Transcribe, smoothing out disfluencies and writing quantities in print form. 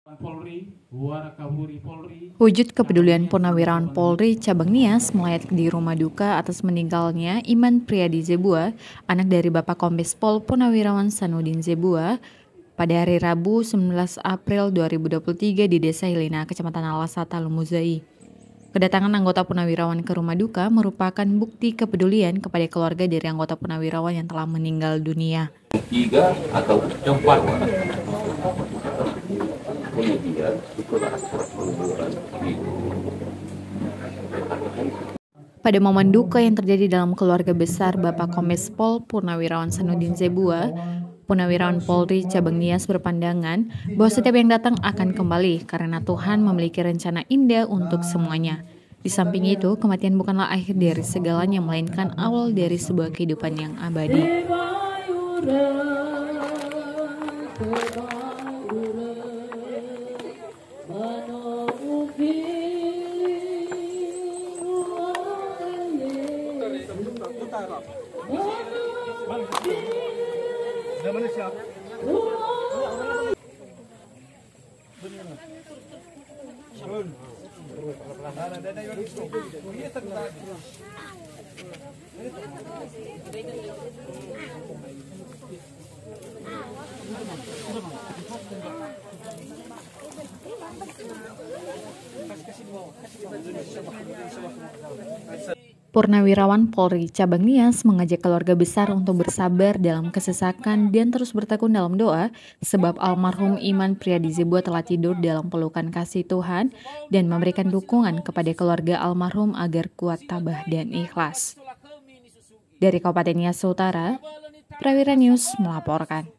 Wujud kepedulian Purnawirawan Polri Cabang Nias melayat di rumah duka atas meninggalnya Iman Priyadi Zebua, anak dari Bapak Kombes Pol Purnawirawan Sanudin Zebua, pada hari Rabu 19 April 2023 di Desa Hilina, Kecamatan Alasata, Lumuzai. Kedatangan anggota Purnawirawan ke rumah duka merupakan bukti kepedulian kepada keluarga dari anggota Purnawirawan yang telah meninggal dunia. 3 atau 4. Kemudian itulah pada momen duka yang terjadi dalam keluarga besar Bapak Kombes Pol Purnawirawan Sanudin Zebua, Purnawirawan Polri Cabang Nias berpandangan bahwa setiap yang datang akan kembali karena Tuhan memiliki rencana indah untuk semuanya. Di samping itu, kematian bukanlah akhir dari segalanya, melainkan awal dari sebuah kehidupan yang abadi. Purnawirawan Polri Cabang Nias mengajak keluarga besar untuk bersabar dalam kesesakan dan terus bertekun dalam doa, sebab almarhum Iman Priyadi Zebua telah tidur dalam pelukan kasih Tuhan dan memberikan dukungan kepada keluarga almarhum agar kuat tabah dan ikhlas. Dari Kabupaten Nias Utara, Prawira News melaporkan.